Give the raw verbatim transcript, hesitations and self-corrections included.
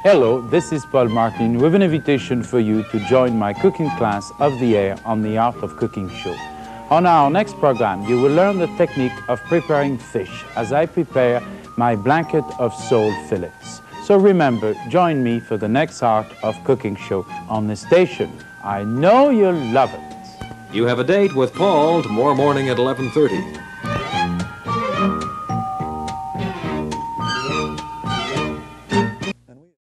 Hello, this is Pol Martin with an invitation for you to join my cooking class of the air on the Art of Cooking show. On our next program, you will learn the technique of preparing fish as I prepare my blanket of sole fillets. So remember, join me for the next Art of Cooking show on this station. I know you'll love it. You have a date with Paul tomorrow morning at eleven thirty.